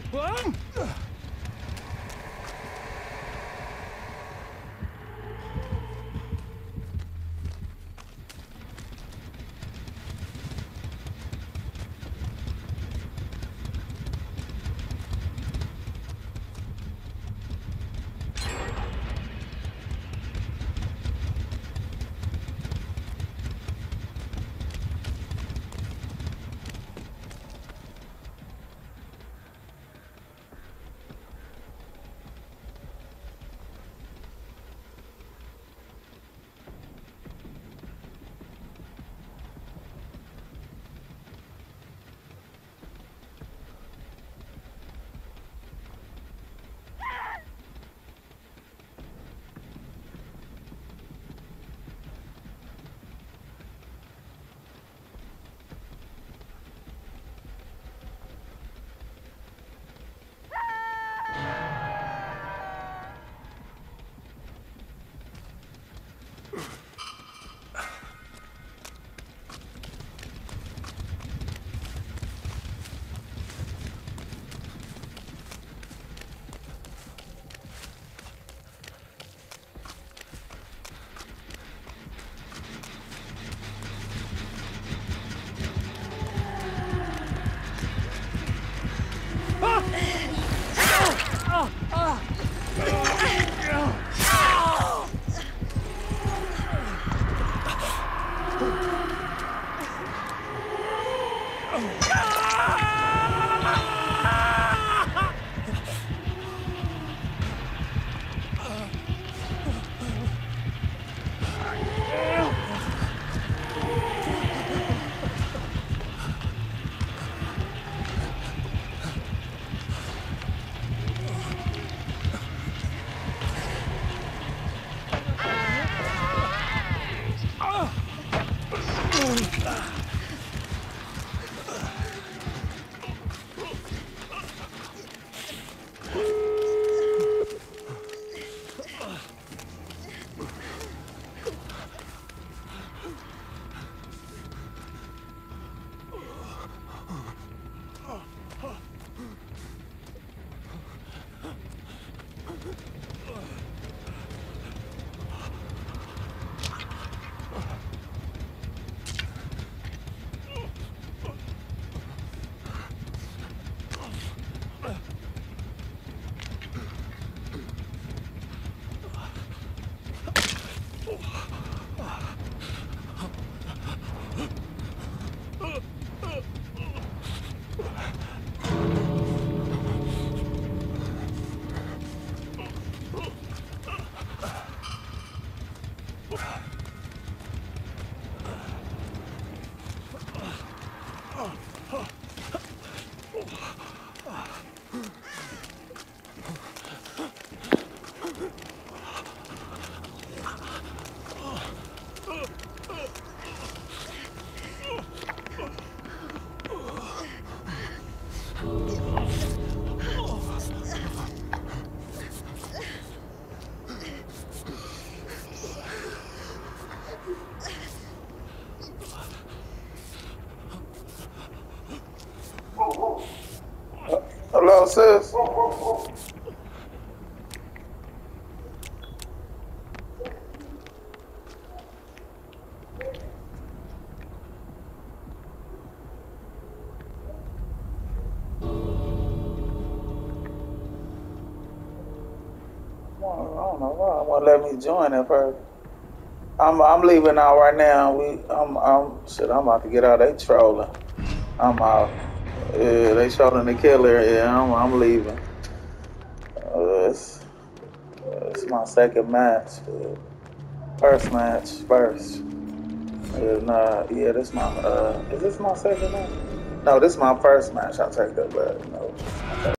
Hello, sis. I don't know why. I won't let me join at first. I'm leaving out right now. I'm about to get out. They trolling. I'm out. Yeah, they trolling the killer. Yeah, I'm leaving. It's my second match. First match first. Nah, yeah, this my is this my second match? No, this is my first match. I take that back. No,